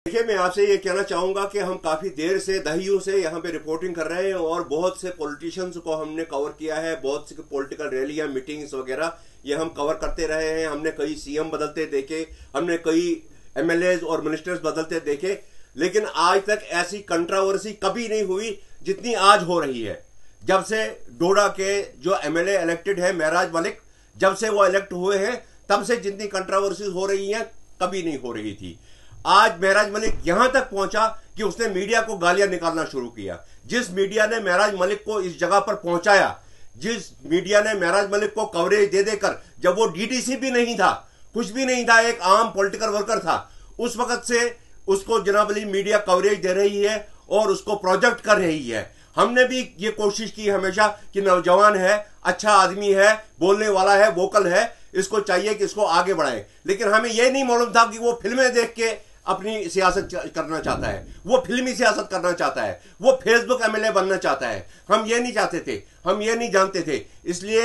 देखिए, मैं आपसे ये कहना चाहूंगा कि हम काफी देर से दहाइयों से यहाँ पे रिपोर्टिंग कर रहे हैं और बहुत से पॉलिटिशियंस को हमने कवर किया है। बहुत सी पॉलिटिकल रैलियां, मीटिंग्स वगैरह ये हम कवर करते रहे हैं। हमने कई सीएम बदलते देखे, हमने कई एमएलएज और मिनिस्टर्स बदलते देखे, लेकिन आज तक ऐसी कंट्रोवर्सी कभी नहीं हुई जितनी आज हो रही है। जब से डोडा के जो एमएलए इलेक्टेड है महराज मलिक, जब से वो इलेक्ट हुए हैं, तब से जितनी कंट्रोवर्सीज हो रही हैं कभी नहीं हो रही थी। आज महराज मलिक यहां तक पहुंचा कि उसने मीडिया को गालियां निकालना शुरू किया। जिस मीडिया ने महराज मलिक को इस जगह पर पहुंचाया, जिस मीडिया ने महराज मलिक को कवरेज दे देकर, जब वो डीडीसी भी नहीं था, कुछ भी नहीं था, एक आम पॉलिटिकल वर्कर था, उस वक्त से उसको जनाब अली मीडिया कवरेज दे रही है और उसको प्रोजेक्ट कर रही है। हमने भी ये कोशिश की हमेशा कि नौजवान है, अच्छा आदमी है, बोलने वाला है, वोकल है, इसको चाहिए कि इसको आगे बढ़ाएं। लेकिन हमें यह नहीं मालूम था कि वो फिल्में देख के अपनी सियासत करना चाहता है, वो फिल्मी सियासत करना चाहता है, वो फेसबुक एमएलए बनना चाहता है। हम ये नहीं चाहते थे, हम ये नहीं जानते थे, इसलिए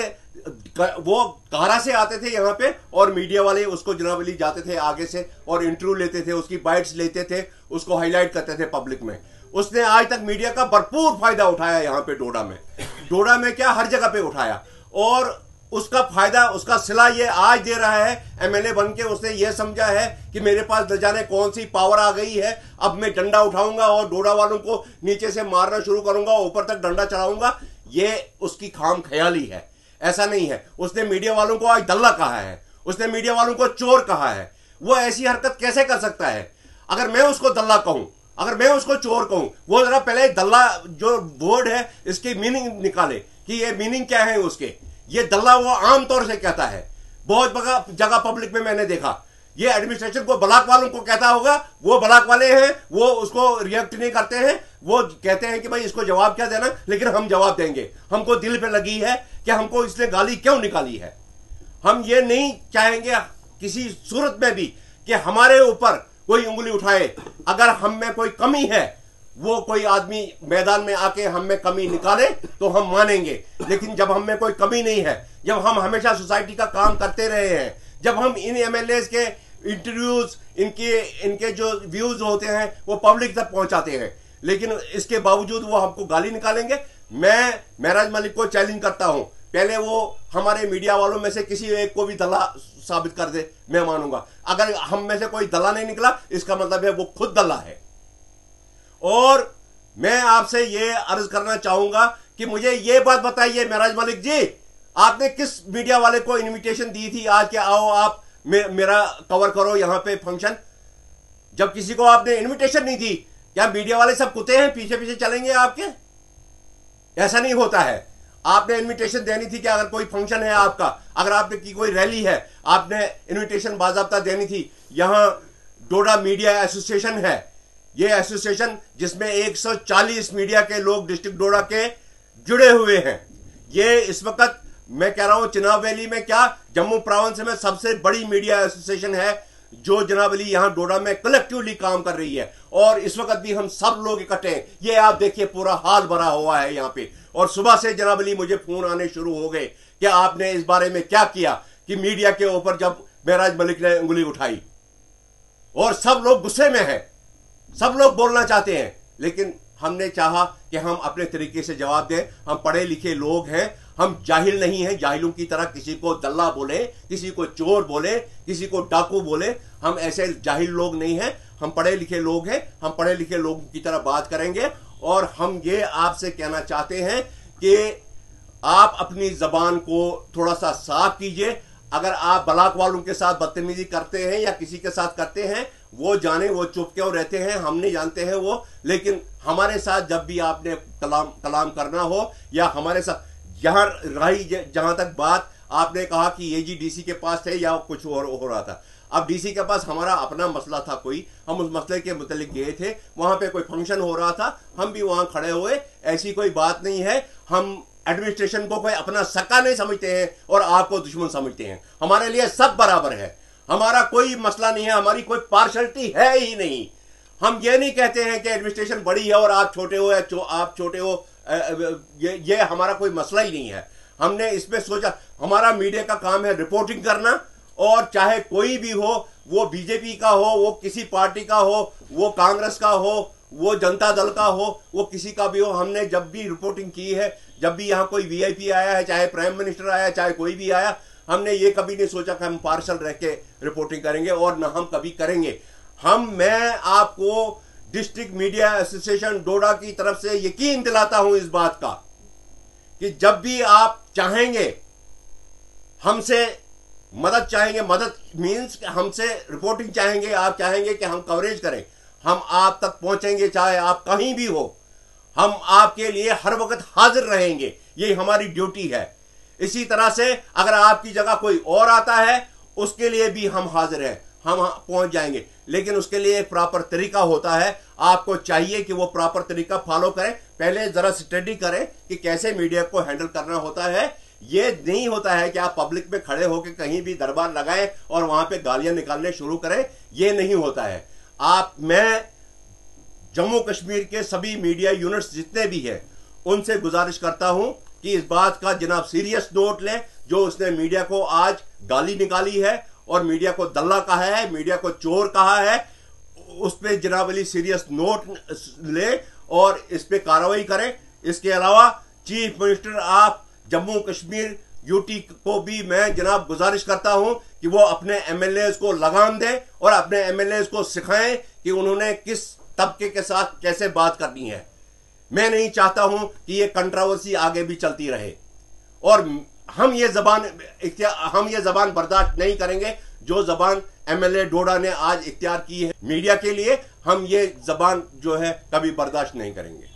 वो कारा से आते थे यहाँ पे और मीडिया वाले उसको जनाब अली जाते थे आगे से और इंटरव्यू लेते थे, उसकी बाइट्स लेते थे, उसको हाईलाइट करते थे पब्लिक में। उसने आज तक मीडिया का भरपूर फायदा उठाया यहाँ पे डोडा में क्या हर जगह पे उठाया, और उसका फायदा, उसका सिला ये आज दे रहा है। एमएलए बन के उसने ये समझा है कि मेरे पास न जाने कौन सी पावर आ गई है, अब मैं डंडा उठाऊंगा और डोडा वालों को नीचे से मारना शुरू करूंगा, ऊपर तक डंडा चढ़ाऊंगा। ये उसकी खाम ख्याली है, ऐसा नहीं है। उसने मीडिया वालों को आज दल्ला कहा है, उसने मीडिया वालों को चोर कहा है। वो ऐसी हरकत कैसे कर सकता है? अगर मैं उसको दल्ला कहूं, अगर मैं उसको चोर कहूं, वो जरा पहले दल्ला जो वर्ड है इसकी मीनिंग निकाले कि ये मीनिंग क्या है उसके। ये दल्ला वो आमतौर से कहता है, बहुत जगह पब्लिक में मैंने देखा। ये एडमिनिस्ट्रेशन को ब्लॉक वालों को कहता होगा, वो ब्लॉक वाले हैं, वो उसको रिएक्ट नहीं करते हैं, वो कहते हैं कि भाई इसको जवाब क्या देना, लेकिन हम जवाब देंगे। हमको दिल पे लगी है कि हमको इसने गाली क्यों निकाली है। हम ये नहीं चाहेंगे किसी सूरत में भी कि हमारे ऊपर कोई उंगली उठाए। अगर हम में कोई कमी है, वो कोई आदमी मैदान में आके हम में कमी निकाले तो हम मानेंगे, लेकिन जब हम में कोई कमी नहीं है, जब हम हमेशा सोसाइटी का काम करते रहे हैं, जब हम इन एमएलएज के इंटरव्यूज, इनके जो व्यूज होते हैं वो पब्लिक तक पहुंचाते हैं, लेकिन इसके बावजूद वो हमको गाली निकालेंगे। मैं महराज मलिक को चैलेंज करता हूं, पहले वो हमारे मीडिया वालों में से किसी एक को भी दला साबित कर दे, मैं मानूंगा। अगर हम में से कोई दला नहीं निकला, इसका मतलब है वो खुद दला है। और मैं आपसे ये अर्ज करना चाहूंगा कि मुझे ये बात बताइए महराज मलिक जी, आपने किस मीडिया वाले को इनविटेशन दी थी आज के आओ आप मेरा कवर करो यहां पे फंक्शन? जब किसी को आपने इनविटेशन नहीं दी, क्या मीडिया वाले सब कुत्ते हैं, पीछे पीछे चलेंगे आपके? ऐसा नहीं होता है। आपने इनविटेशन देनी थी कि अगर कोई फंक्शन है आपका, अगर आपने की कोई रैली है, आपने इनविटेशन बाकायदा देनी थी। यहां डोडा मीडिया एसोसिएशन है, ये एसोसिएशन जिसमें 140 मीडिया के लोग डिस्ट्रिक्ट डोडा के जुड़े हुए हैं। ये इस वक्त मैं कह रहा हूं चिनाब वैली में क्या, जम्मू प्रोविंस में सबसे बड़ी मीडिया एसोसिएशन है जो जनाब अली यहां डोडा में कलेक्टिवली काम कर रही है। और इस वक्त भी हम सब लोग इकट्ठे हैं। ये आप देखिए पूरा हाल भरा हुआ है यहाँ पे। और सुबह से जनाब अली मुझे फोन आने शुरू हो गए कि आपने इस बारे में क्या किया, कि मीडिया के ऊपर जब महराज मलिक ने उंगली उठाई, और सब लोग गुस्से में है, सब लोग बोलना चाहते हैं, लेकिन हमने चाहा कि हम अपने तरीके से जवाब दें। हम पढ़े लिखे लोग हैं, हम जाहिल नहीं हैं। जाहिलों की तरह किसी को दल्ला बोले, किसी को चोर बोले, किसी को डाकू बोले, हम ऐसे जाहिल लोग नहीं हैं। हम पढ़े लिखे लोग हैं, हम पढ़े लिखे लोगों की तरह बात करेंगे। और हम ये आपसे कहना चाहते हैं कि आप अपनी जबान को थोड़ा सा साफ कीजिए। अगर आप ब्लॉक वालों के साथ बदतमीजी करते हैं या किसी के साथ करते हैं, वो जाने, वो चुप क्यों रहते हैं, हम नहीं जानते हैं वो। लेकिन हमारे साथ जब भी आपने कलाम करना हो, या हमारे साथ यहां रही, जहां तक बात आपने कहा कि ये जी डीसी के पास थे या कुछ और हो रहा था। अब डीसी के पास हमारा अपना मसला था कोई, हम उस मसले के मुतालिक गए थे, वहां पे कोई फंक्शन हो रहा था, हम भी वहां खड़े हुए। ऐसी कोई बात नहीं है। हम एडमिनिस्ट्रेशन को कोई अपना सक्का नहीं समझते हैं और आपको दुश्मन समझते हैं। हमारे लिए सब बराबर है, हमारा कोई मसला नहीं है, हमारी कोई पार्शलिटी है ही नहीं। हम ये नहीं कहते हैं कि एडमिनिस्ट्रेशन बड़ी है और आप छोटे हो, या आप छोटे हो, ये हमारा कोई मसला ही नहीं है। हमने इसमें सोचा, हमारा मीडिया का काम है रिपोर्टिंग करना, और चाहे कोई भी हो, वो बीजेपी का हो, वो किसी पार्टी का हो, वो कांग्रेस का हो, वो जनता दल का हो, वो किसी का भी हो, हमने जब भी रिपोर्टिंग की है, जब भी यहाँ कोई वीआईपी आया है, चाहे प्राइम मिनिस्टर आया, चाहे कोई भी आया, हमने ये कभी नहीं सोचा कि हम पार्शल रह के रिपोर्टिंग करेंगे, और न हम कभी करेंगे। मैं आपको डिस्ट्रिक्ट मीडिया एसोसिएशन डोडा की तरफ से यकीन दिलाता हूं इस बात का कि जब भी आप चाहेंगे, हमसे मदद चाहेंगे, मदद मीन्स हमसे रिपोर्टिंग चाहेंगे, आप चाहेंगे कि हम कवरेज करें, हम आप तक पहुंचेंगे, चाहे आप कहीं भी हो, हम आपके लिए हर वक्त हाजिर रहेंगे। ये हमारी ड्यूटी है। इसी तरह से अगर आपकी जगह कोई और आता है, उसके लिए भी हम हाजिर हैं, हम पहुंच जाएंगे, लेकिन उसके लिए एक प्रॉपर तरीका होता है। आपको चाहिए कि वो प्रॉपर तरीका फॉलो करें, पहले जरा स्टडी करें कि कैसे मीडिया को हैंडल करना होता है। ये नहीं होता है कि आप पब्लिक में खड़े होकर कहीं भी दरबार लगाएं और वहां पे गालियां निकालने शुरू करें, ये नहीं होता है। मैं जम्मू कश्मीर के सभी मीडिया यूनिट्स जितने भी हैं, उनसे गुजारिश करता हूं कि इस बात का जनाब सीरियस नोट लें, जो उसने मीडिया को आज गाली निकाली है और मीडिया को दल्ला कहा है, मीडिया को चोर कहा है, उस पर जनाब अली सीरियस नोट ले और इस पे कार्रवाई करें। इसके अलावा chief minister of Jammu Kashmir UT को भी मैं जनाब गुजारिश करता हूं कि वो अपने एमएलए को लगाम दें और अपने एमएलए को सिखाएं कि उन्होंने किस तबके के साथ कैसे बात करनी है। मैं नहीं चाहता हूं कि ये कंट्रोवर्सी आगे भी चलती रहे, और हम ये जबान बर्दाश्त नहीं करेंगे जो जबान एमएलए डोडा ने आज इख्तियार की है मीडिया के लिए। हम ये जबान जो है कभी बर्दाश्त नहीं करेंगे।